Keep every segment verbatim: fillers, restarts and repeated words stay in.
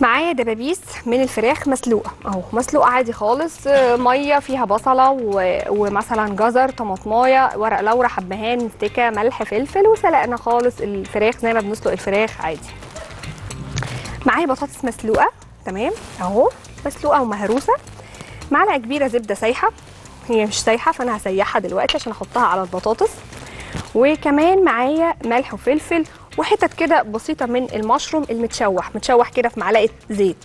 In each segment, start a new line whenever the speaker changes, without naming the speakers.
معايا دبابيس من الفراخ مسلوقه اهو، مسلوقه عادي خالص، ميه فيها بصله و... ومثلا جزر، طماطمايه، ورق لورا، حبهان، مستكه، ملح، فلفل، وسلقنا خالص الفراخ زي ما بنسلق الفراخ عادي. معايا بطاطس مسلوقه تمام اهو، مسلوقه ومهروسه. معلقه كبيره زبده سايحه، هي مش سايحه فانا هسيحها دلوقتي عشان احطها على البطاطس. وكمان معايا ملح وفلفل وحتت كده بسيطه من المشروم المتشوح، متشوح كده في معلقه زيت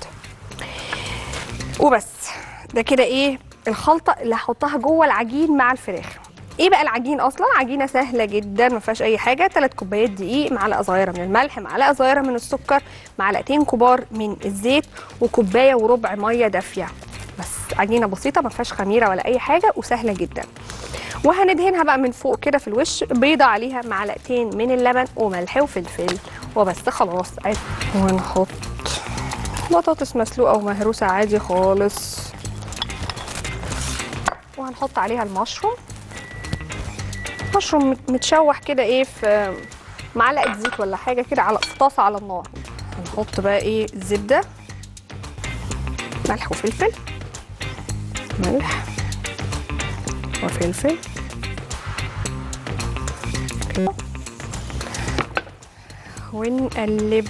وبس. ده كده ايه الخلطه اللي هحطها جوه العجين مع الفراخ. ايه بقى العجين؟ اصلا عجينه سهله جدا ما فيهاش اي حاجه. ثلاث كوبايات دقيق، معلقه صغيره من الملح، معلقه صغيره من السكر، معلقتين كبار من الزيت، وكوبايه وربع ميه دافيه. بس عجينه بسيطه ما فيهاش خميره ولا اي حاجه وسهله جدا. وهندهنها بقى من فوق كده في الوش بيضه، عليها معلقتين من اللبن وملح وفلفل وبس خلاص. ونحط بطاطس مسلوقه ومهروسه عادي خالص، وهنحط عليها المشروم، مشروم متشوح كده ايه في معلقه زيت ولا حاجه كده على في طاسه على النار. هنحط بقى ايه الزبده، ملح وفلفل، ملح وفلفل ونقلب.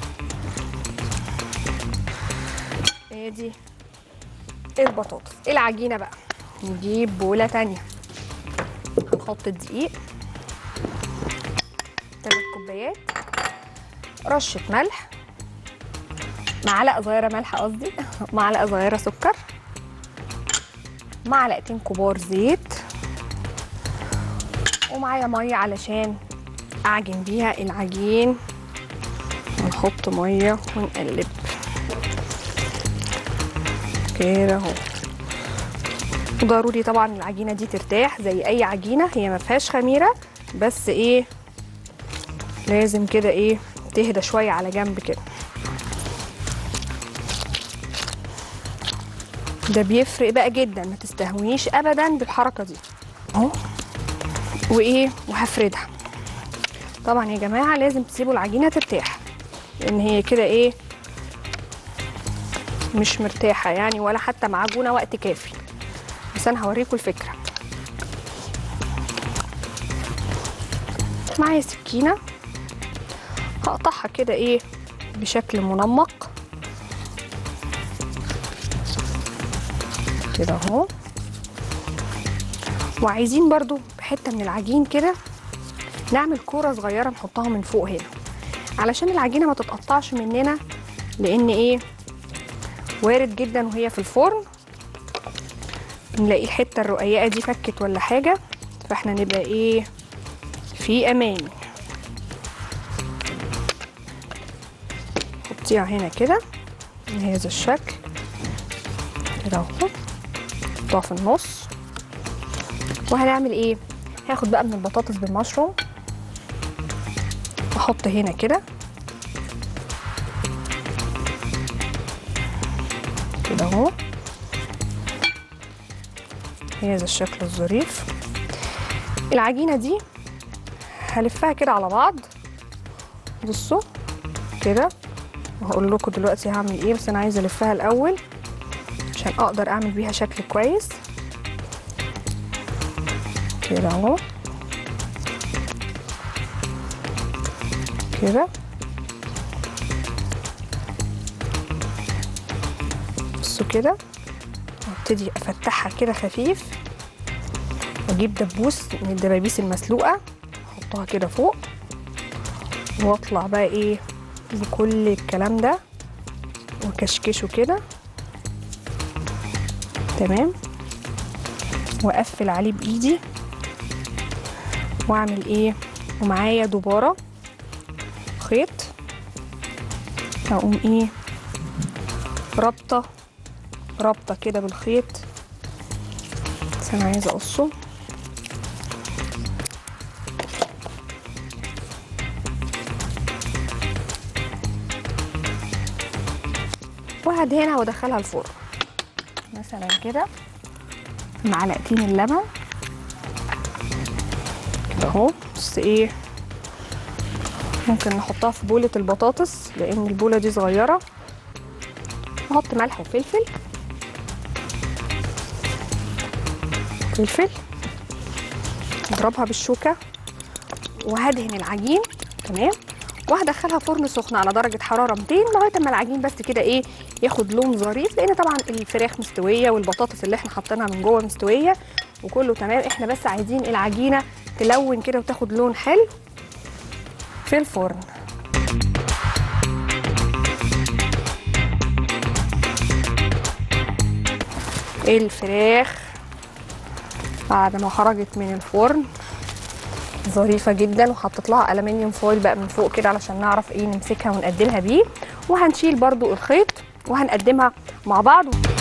ادي البطاطس. العجينه بقى نجيب بوله تانية، هنحط الدقيق ثلاث كوبايات، رشه ملح، معلقه صغيره ملح قصدي معلقه صغيره سكر، معلقتين كبار زيت، ومعايا ميه علشان اعجن بيها العجين. ونحط ميه ونقلب كده اهو. ضروري طبعا العجينه دي ترتاح زي اي عجينه، هي ما فيهاش خميره بس ايه لازم كده ايه تهدى شويه على جنب كده. ده بيفرق بقى جدا، ما تستهونيش ابدا بالحركه دي اهو. وايه وهفردها. طبعا يا جماعه لازم تسيبوا العجينه ترتاح، لان هي كده ايه مش مرتاحه يعني، ولا حتى معجونه وقت كافي. بس انا هوريكم الفكره. معايا سكينه هقطعها كده ايه بشكل منمق كده اهو. وعايزين برضو بحته من العجين كده نعمل كوره صغيره نحطها من فوق هنا علشان العجينه ما تتقطعش مننا، لان ايه وارد جدا وهي في الفرن نلاقي الحته الرقيقه دي فكت ولا حاجه، فاحنا نبقى ايه في امان. حطيها هنا كده بهذا الشكل كده اهو، نحطها في النص. وهنعمل ايه؟ هاخد بقى من البطاطس بالمشروم احط هنا كده كده اهو، هذا الشكل الظريف. العجينه دي هلفها كده على بعض، بصوا كده، وهقول لكم دلوقتي هعمل ايه، بس انا عايزه الفها الاول عشان اقدر اعمل بيها شكل كويس كده اهو كده. بصوا كده، وابتدي افتحها كده خفيف، واجيب دبوس من الدبابيس المسلوقه احطها كده فوق، واطلع بقى ايه بكل الكلام ده وكشكشه كده تمام، واقفل عليه بايدي واعمل ايه. ومعايا دباره خيط، هقوم ايه رابطه رابطه كده بالخيط، بس انا عايزه اقصه وهدهنها وادخلها الفرن مثلا كده. معلقتين اللبن كده اهو، بس ايه ممكن نحطها في بولة البطاطس لان البولة دي صغيرة نحط ملح وفلفل، فلفل، اضربها بالشوكه وهدهن العجين. تمام. وهدخلها فرن سخن على درجه حراره مئتين لغايه ما العجين بس كده ايه ياخد لون ظريف، لان طبعا الفراخ مستويه والبطاطس اللي احنا حاطينها من جوه مستويه وكله تمام. احنا بس عايزين العجينه تلون كده وتاخد لون حلو في الفرن. الفراخ بعد ما خرجت من الفرن ظريفه جدا، وحطيت لها الومنيوم فويل بقى من فوق كده علشان نعرف ايه نمسكها ونقدمها بيه. وهنشيل برضو الخيط وهنقدمها مع بعض.